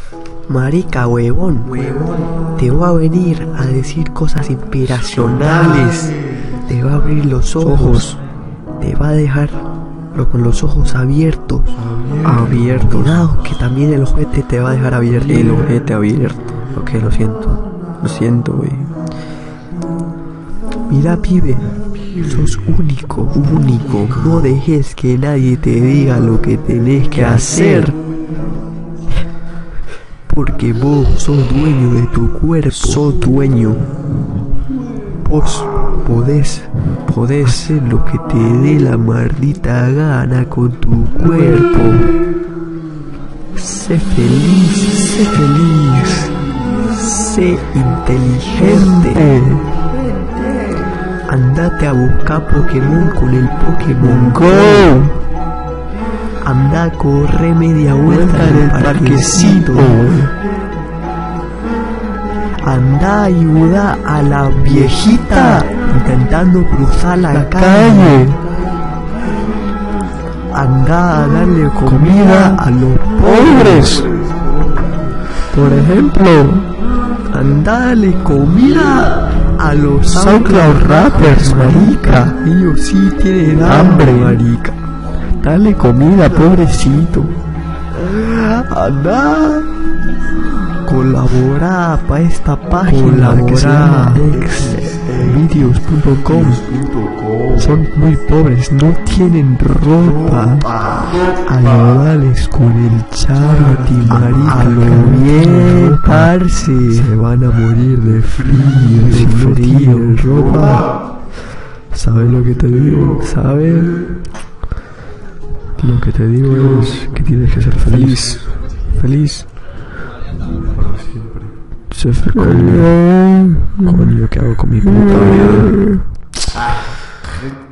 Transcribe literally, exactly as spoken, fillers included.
Marica, huevón, huevón, te va a venir a decir cosas inspiracionales, te va a abrir los ojos, te va a dejar pero con los ojos abiertos, abiertos, cuidado que también el ojete te va a dejar abierto, el ojete abierto, ok, lo siento, lo siento, güey. Mira, pibe, sos único, único, no dejes que nadie te diga lo que tenés que hacer. Porque vos sos dueño de tu cuerpo, sos dueño. Vos podés, podés hacer lo que te dé la maldita gana con tu cuerpo. Sé feliz, sé feliz, sé inteligente. Andate a buscar Pokémon con el Pokémon Go. Anda a correr media vuelta en el parquecito. Anda a ayudar a la viejita intentando cruzar la calle. Anda a darle comida a los pobres. Por ejemplo, anda a darle comida a los SoundCloud rappers, marica. Ellos sí tienen hambre, marica. Dale comida, pobrecito. Anda, colabora para esta página que se llama ex videos punto com. Son muy pobres, no tienen ropa. Ayudales con el charity, marica. A lo bien, parce. Se van a morir de frío si no tienen ropa. ¿Sabes lo que te digo? ¿Sabes? Lo que te digo es que tienes que ser feliz. Feliz. Para siempre. Sé feliz. Coño, ¿qué hago con mi puta vida?